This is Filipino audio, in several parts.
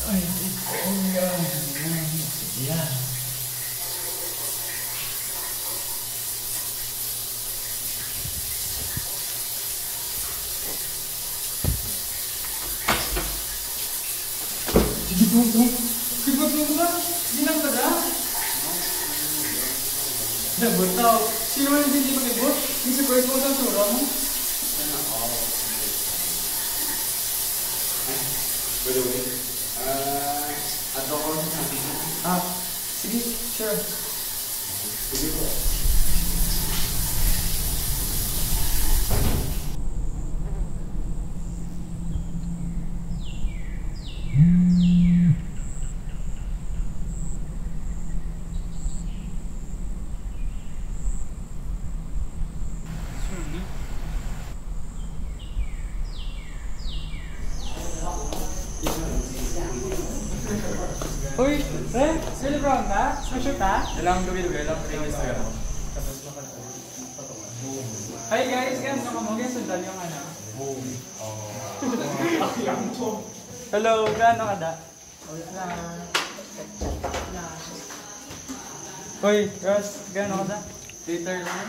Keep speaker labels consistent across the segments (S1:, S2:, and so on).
S1: Ay, yan.
S2: Sibot mo ba? Ginang ba na? Nabot tao. Sino man yung hindi mag-ibot? Yung surprise mo sa sura mo?
S3: By the way, ato ko sa sabi mo.
S2: Sige, sure.
S3: Sige po.
S2: Uy, Ren, celebrate na? Smashoot ha?
S1: Dalang Gabriel, dalang Instagram.
S2: Hi guys, guys, nakamugin sundal yung ano. Hello, gaano ka da? Uy, Russ, gaano ka da? Later lang.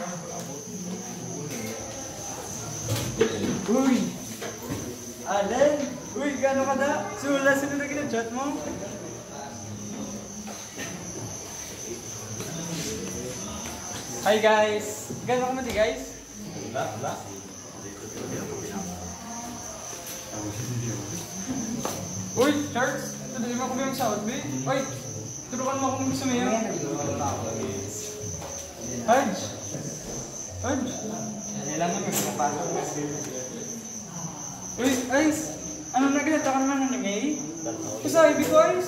S2: Uy! Allen! Uy, gaano ka da? Sula, sino na gina-chat mo? Hi guys! Gano'n ka mati guys?
S3: Wala.
S2: Uy, Charles! Tuloy mo kami yung South Bay. Uy! Turukan mo kung gusto mo yun. Hudge! Hudge!
S1: Ilan naman yung pasok na
S2: Uy, Ice! Ano na ginata ka naman ng May? Kusabi ko, Ice!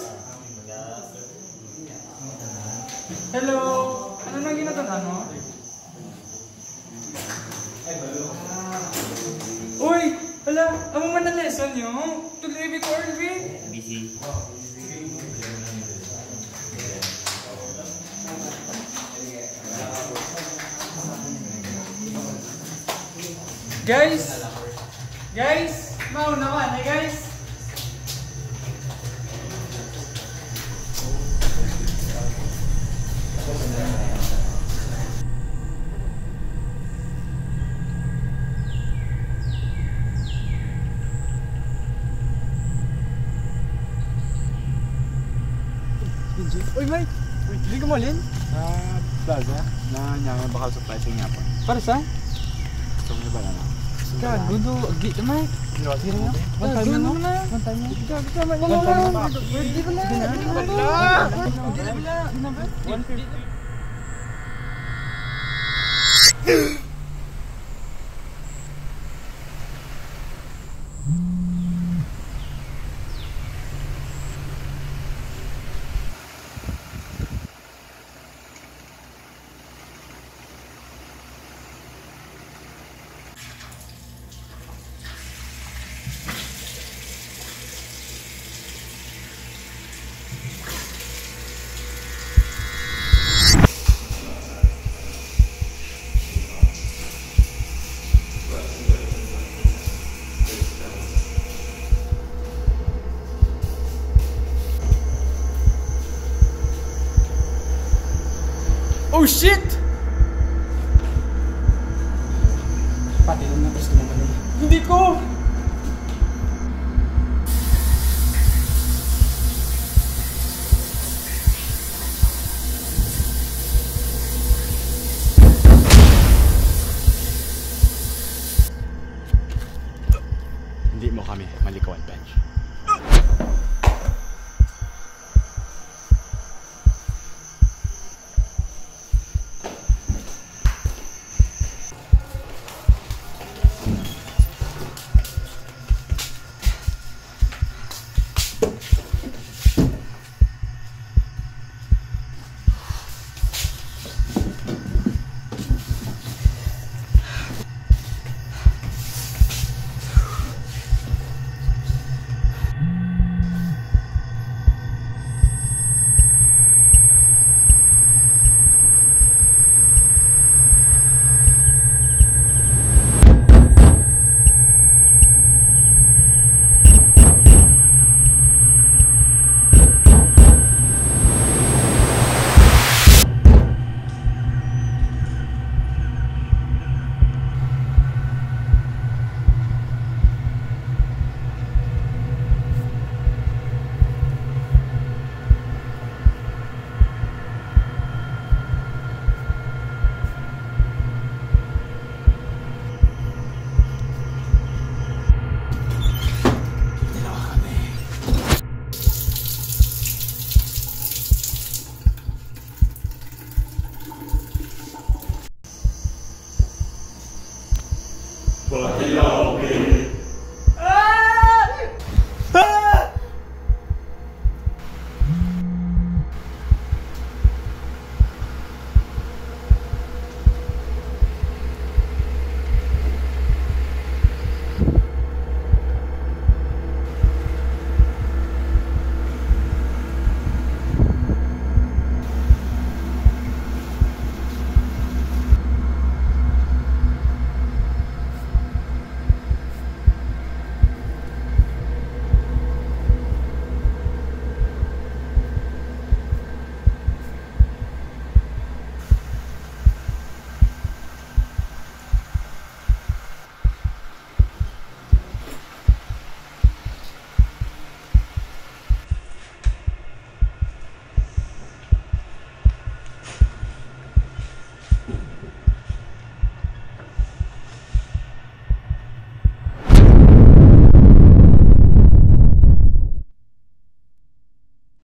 S2: Hello! Ano na ginatan mo? Uy! Hala! Amo man na lesson nyo? Tuloy ko, Arby!
S3: Busy.
S2: Guys! Guys! Mauna ka na guys!
S1: Uy, Mike! Uy, hindi ka malin? Plaza, na nyangan bakal supply sa nga pa.
S2: Para sa?
S1: Gusto mo ba na?
S2: Gago do, agi na Mike.
S1: Sino mo?
S2: One time na no? One time na. Gago tama. Hindi ba na? Hindi ba na? 150. Oh shit!
S1: Pati nung gusto mo ba?
S2: Hindi ko!